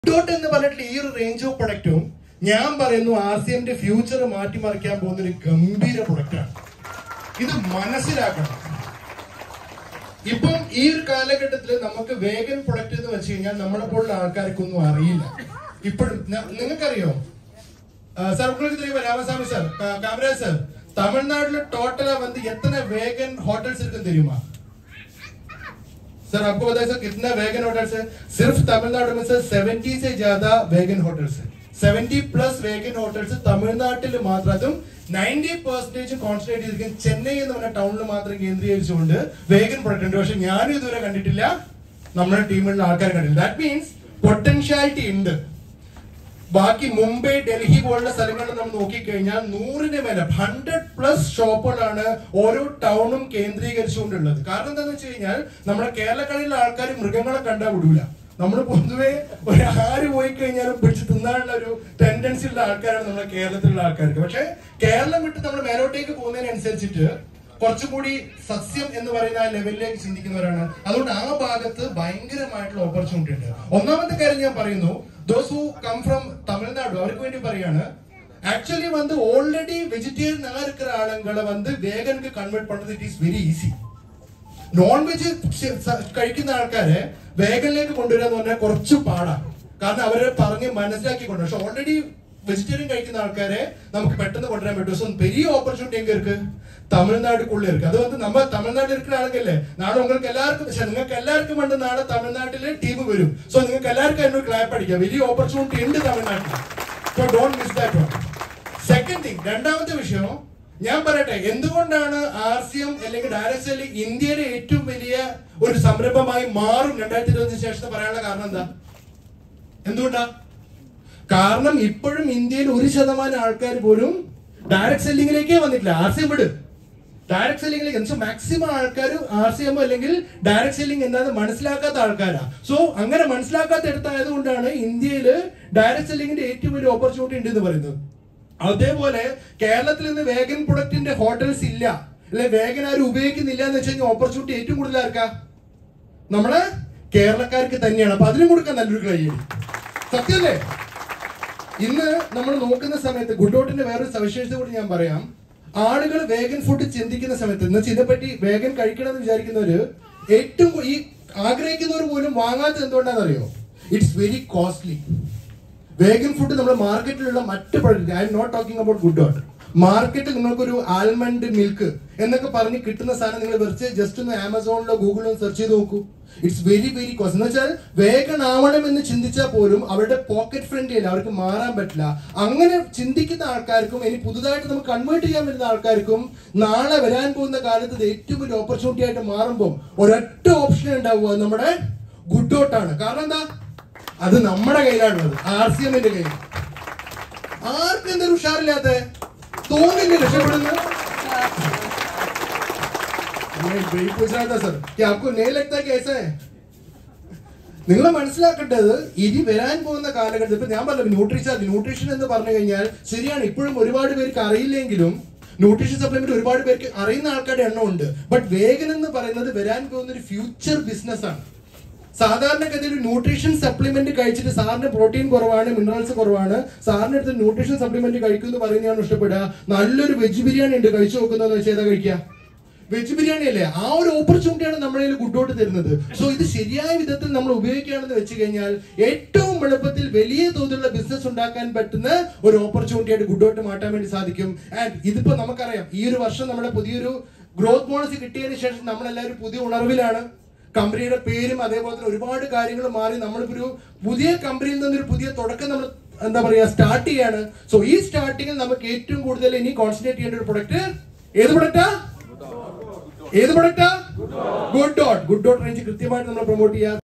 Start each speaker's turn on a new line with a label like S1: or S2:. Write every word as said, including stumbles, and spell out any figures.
S1: GoodDot എന്ന് പറഞ്ഞിട്ടുള്ള ഈ ഒരു റേഞ്ച് ഓഫ് പ്രൊഡക്റ്റും ഞാൻ പറയുന്നു ആർ സി എമ്മിന്റെ ഫ്യൂച്ചർ മാറ്റിമറിക്കാൻ പോകുന്ന ഒരു ഗംഭീര പ്രൊഡക്റ്റാണ്. ഇത് മനസ്സിലാക്കണം. ഇപ്പം ഈ ഒരു കാലഘട്ടത്തിൽ നമുക്ക് വേഗൻ പ്രൊഡക്റ്റ് എന്ന് വെച്ച് കഴിഞ്ഞാൽ നമ്മളെ പോലുള്ള ആൾക്കാർക്കൊന്നും അറിയില്ല. ഇപ്പോഴും നിങ്ങൾക്കറിയോ സാർ உங்களுக்கு தெரியுமா ராமசாமி சார் காமராஜ் சார் तमिलनाडु टोटला வந்து எத்தனை வேகன் ஹோட்டல்ஸ் இருக்குன்னு தெரியுமா सर? आपको बताइए सर कितना वेगन होटल्स है? सिर्फ तमिलनाडु में सर सेवेंटी से ज्यादा वेगन होटल्स है. सेवेंटी प्लस वेगन होटल्स तमिलनाട്ടിൽ മാത്രം. അതും നയൻറ്റി പെർസെന്റേജ് കോൺസെൻട്രേറ്റ് ചെയ്തിരിക്കുന്നത് ചെന്നൈ എന്ന് പറഞ്ഞ ടൗണിൽ മാത്രം കേന്ദ്രീകരിച്ചുകൊണ്ട് വേഗൻ പ്രൊഡക്റ്റ് ഉണ്ട്. പക്ഷെ ഞാനും ഇതുവരെ കണ്ടിട്ടില്ല, നമ്മുടെ ടീമിലുള്ള ആൾക്കാർ കണ്ടില്ല. ദാറ്റ് മീൻസ് പൊട്ടൻഷ്യാലിറ്റി ഉണ്ട്. ബാക്കി മുംബൈ ഡൽഹി പോലുള്ള സ്ഥലങ്ങളിൽ നമ്മൾ നോക്കിക്കഴിഞ്ഞാൽ നൂറിന് മേലെ ഹൺഡ്രഡ് പ്ലസ് ഷോപ്പുകളാണ് ഓരോ ടൗണും കേന്ദ്രീകരിച്ചുകൊണ്ടുള്ളത്. കാരണം എന്താണെന്ന് വെച്ച് കഴിഞ്ഞാൽ നമ്മുടെ കേരളക്കടയിലെ ആൾക്കാർ മൃഗങ്ങളെ കണ്ടാൽ വിടൂല. നമ്മൾ പൊതുവെ ഒരു ആര് പോയി കഴിഞ്ഞാലും പിടിച്ച് തിന്നാനുള്ള ഒരു ടെൻഡൻസി ഉള്ള ആൾക്കാരാണ് നമ്മുടെ കേരളത്തിലുള്ള ആൾക്കാർക്ക്. പക്ഷെ കേരളം വിട്ട് നമ്മൾ മേലോട്ടേക്ക് പോകുന്നതിനനുസരിച്ചിട്ട് കുറച്ചുകൂടി സസ്യം എന്ന് പറയുന്ന ആ ലെവലിലേക്ക് ചിന്തിക്കുന്നവരാണ്. അതുകൊണ്ട് ആ ഭാഗത്ത് ഭയങ്കരമായിട്ടുള്ള ഓപ്പർച്യൂണിറ്റി ഉണ്ട്. ഒന്നാമത്തെ കാര്യം ഞാൻ പറയുന്നു, those who come from Tamil Nadu അവർക്ക് വേണ്ടി പറയാണ്, ആക്ച്വലി வந்து ഓൾറെഡി വെജിറ്റേറിയൻ ആ இருக்கிற ആളുകളെ வந்து വേഗനുக்கு കൺവേർട്ട് പண்றது it is very easy. Non veg കഴിക്കുന്ന ആൾക്കാരെ വേഗനിലേക്ക് കൊണ്ടുവരാന്ന് പറഞ്ഞാൽ കുറച്ച് പാടാണ്. കാരണം അവരെ പറഞ്ഞ് മനസ്സിലാക്കി കൊണ്ടുവരും. പക്ഷെ ഓൾറെഡി വെജിറ്റേറിയൻ കഴിക്കുന്ന ആൾക്കാരെ നമുക്ക് പെട്ടെന്ന് കൊണ്ടുവരാൻ പറ്റും. സോ பெரிய ஆப்பர்ச்சுனிட்டி எங்க இருக்கு? തമിഴ്നാടുക്കുള്ള ഇருக்கு. അത് வந்து நம்ம തമിഴ്നാട്ടിൽ இருக்கிற ആളുകളല്ലേ നാളെ உங்களுக்கு എല്ലാവർക്കും നിങ്ങൾക്ക് എല്ലാവർക്കും വേണ്ട നാളെ തമിഴ്നാട്ടിലെ ടീം വരും. സോ നിങ്ങൾക്ക് എല്ലാവർക്കും എന്നോട് ക്ലാപ്പ് അടിക്കാം. വലിയ ഓപ്പർച്യൂണിറ്റി ഉണ്ട് തമിഴ്നാട്ടിൽ. So don't miss that one. Second thing, രണ്ടാമത്തെ വിഷയം ഞാൻ പറയട്ടെ, എന്തുകൊണ്ടാണ് ആർ സി എം അല്ലെങ്കിൽ ഡയറക്ട് സെല്ലിംഗ് ഇന്ത്യയിലെ ഏറ്റവും വലിയ ഒരു സംരംഭമായി മാറും രണ്ടായിരത്തി ഇരുപതിന് ശേഷം പറയാനുള്ള കാരണം എന്താ? എന്തുകൊണ്ടാ? കാരണം ഇപ്പോഴും ഇന്ത്യയിൽ ഒരു ശതമാനം ആൾക്കാർ പോലും ഡയറക്ട് സെല്ലിംഗിലേക്കേ വന്നിട്ടില്ല. ആർ സി എം വിട് ഡയറക്ട് സെല്ലിംഗിലേക്ക് മാക്സിമം ആൾക്കാർ ആർ സി എം അല്ലെങ്കിൽ ഡയറക്ട് സെല്ലിംഗ് എന്താണെന്ന് മനസ്സിലാക്കാത്ത ആൾക്കാരാ. സോ അങ്ങനെ മനസ്സിലാക്കാത്ത എടുത്തായത് കൊണ്ടാണ് ഇന്ത്യയിൽ ഡയറക്ട് സെല്ലിംഗിന്റെ ഏറ്റവും വലിയ ഓപ്പർച്യൂണിറ്റി ഉണ്ട് എന്ന് പറയുന്നത്. അതേപോലെ കേരളത്തിൽ നിന്ന് വേഗൻ പ്രൊഡക്റ്റിന്റെ ഹോട്ടൽസ് ഇല്ല, അല്ലെ വേഗൻ ആരും ഉപയോഗിക്കുന്നില്ല എന്ന് വെച്ച് കഴിഞ്ഞാൽ ഓപ്പർച്യൂണിറ്റി ഏറ്റവും കൂടുതൽ ആർക്കാ? നമ്മളെ കേരളക്കാർക്ക് തന്നെയാണ്. അപ്പൊ അതിനും കൊടുക്കാൻ നല്ലൊരു കഴിയും. സത്യല്ലേ? ഇന്ന് നമ്മൾ നോക്കുന്ന സമയത്ത് ഗുഡ്ഡോട്ടിന്റെ വേറൊരു സവിശേഷത കൂടി ഞാൻ പറയാം. ആളുകൾ വേഗൻ ഫുഡ് ചിന്തിക്കുന്ന സമയത്ത് എന്ന് വെച്ചാൽ ഇതിനെപ്പറ്റി വേഗൻ കഴിക്കണമെന്ന് വിചാരിക്കുന്നവര് ഏറ്റവും ഈ ആഗ്രഹിക്കുന്നവർ പോലും വാങ്ങാത്തത് എന്തുകൊണ്ടാണെന്ന് അറിയോ? It's very costly. Vegan food നമ്മുടെ മാർക്കറ്റിലുള്ള മറ്റ് product, I M not talking about GoodDot. മാർക്കറ്റിൽ നിങ്ങൾക്കൊരു ആൽമണ്ട് മിൽക്ക് എന്നൊക്കെ പറഞ്ഞ് കിട്ടുന്ന സാധനം നിങ്ങൾ വെച്ച് ജസ്റ്റ് ഒന്ന് ആമസോണിലോ ഗൂഗിളിലോ സെർച്ച് ചെയ്ത് നോക്കൂ. It's very very cost. എന്ന് വെച്ചാൽ വേഗൻ ആവണം എന്ന് ചിന്തിച്ചാൽ പോലും അവരുടെ പോക്കറ്റ് ഫ്രണ്ട്ലി അല്ല, അവർക്ക് മാറാൻ പറ്റില്ല. അങ്ങനെ ചിന്തിക്കുന്ന ആൾക്കാർക്കും ഇനി പുതുതായിട്ട് നമുക്ക് കൺവേർട്ട് ചെയ്യാൻ പറ്റുന്ന ആൾക്കാർക്കും നാളെ വരാൻ പോകുന്ന കാലത്ത് ഇത് ഏറ്റവും വലിയ ഓപ്പർച്യൂണിറ്റി ആയിട്ട് മാറുമ്പോൾ ഒരൊറ്റ ഓപ്ഷൻ ഉണ്ടാവുക നമ്മുടെ ഗുഡ്ഡോട്ടാണ്. കാരണം എന്താ? അത് നമ്മുടെ കയ്യിലാണുള്ളത്, ആർ സി എമ്മിന്റെ കയ്യിൽ. ആർക്കും എന്തൊരു ഉഷാറില്ലാത്ത തോന്നില്ല രക്ഷപ്പെടുന്നു. നിങ്ങൾ മനസ്സിലാക്കേണ്ടത് ഇനി വരാൻ പോകുന്ന കാലഘട്ടത്തിൽ ഇപ്പൊ ഞാൻ പറഞ്ഞു ന്യൂട്രീഷൻ ന്യൂട്രീഷൻ എന്ന് പറഞ്ഞു കഴിഞ്ഞാൽ ശരിയാണ്, ഇപ്പോഴും ഒരുപാട് പേർക്ക് അറിയില്ലെങ്കിലും ന്യൂട്രീഷൻ സപ്ലിമെന്റ് ഒരുപാട് പേർക്ക് അറിയുന്ന ആൾക്കാരുടെ എണ്ണം ഉണ്ട്. ബട്ട് വേഗൻ എന്ന് പറയുന്നത് വരാൻ പോകുന്ന ഒരു ഫ്യൂച്ചർ ബിസിനസ് ആണ്. സാധാരണഗതിയിൽ ന്യൂട്രീഷൻ സപ്ലിമെന്റ് കഴിച്ചിട്ട് സാറിന് പ്രോട്ടീൻ കുറവാണ്, മിനറൽസ് കുറവാണ്, സാറിന് അടുത്ത് ന്യൂട്രീഷൻ സപ്ലിമെന്റ് കഴിക്കുമെന്ന് പറയുന്നതാണ് ഇഷ്ടപ്പെടുക. നല്ലൊരു വെജ് ബിരിയാണി ഉണ്ട്, കഴിച്ചു നോക്കുന്നതെന്ന് വെച്ചാൽ ഏതാ കഴിക്കുക? വെജ് ബിരിയാണി അല്ലേ? ആ ഒരു ഓപ്പർച്യൂണിറ്റിയാണ് നമ്മുടെ ഗുഡ്ഡോട്ട് തരുന്നത്. സോ ഇത് ശരിയായ വിധത്തിൽ നമ്മൾ ഉപയോഗിക്കുകയാണെന്ന് വെച്ച് കഴിഞ്ഞാൽ ഏറ്റവും എളുപ്പത്തിൽ വലിയ തോതിലുള്ള ബിസിനസ് ഉണ്ടാക്കാൻ പറ്റുന്ന ഒരു ഓപ്പർച്യൂണിറ്റി ആയിട്ട് ഗുഡ്ഡോട്ട് മാറ്റാൻ വേണ്ടി സാധിക്കും. ആൻഡ് ഇതിപ്പോ നമുക്കറിയാം, ഈ ഒരു വർഷം നമ്മുടെ പുതിയൊരു ഗ്രോത്ത് ബോണസ് കിട്ടിയതിന് ശേഷം നമ്മളെല്ലാവരും പുതിയ ഉണർവിലാണ്. കമ്പനിയുടെ പേരും അതേപോലെ തന്നെ ഒരുപാട് കാര്യങ്ങൾ മാറി നമ്മളിപ്പോ ഒരു പുതിയ കമ്പനിയിൽ നിന്നൊരു പുതിയ തുടക്കം നമ്മൾ എന്താ പറയാ സ്റ്റാർട്ട് ചെയ്യാണ്. സോ ഈ സ്റ്റാർട്ടിങ്ങിൽ നമുക്ക് ഏറ്റവും കൂടുതൽ ഇനി കോൺസെൻട്രേറ്റ് ചെയ്യേണ്ട ഒരു പ്രൊഡക്റ്റ് ഏത് പ്രൊഡക്റ്റാ? ഏത് പ്രൊഡക്റ്റാ? ഗുഡ്ഡോട്ട്. ഗുഡ്ഡോട്ട് റേഞ്ച് കൃത്യമായിട്ട് നമ്മൾ പ്രൊമോട്ട് ചെയ്യാം.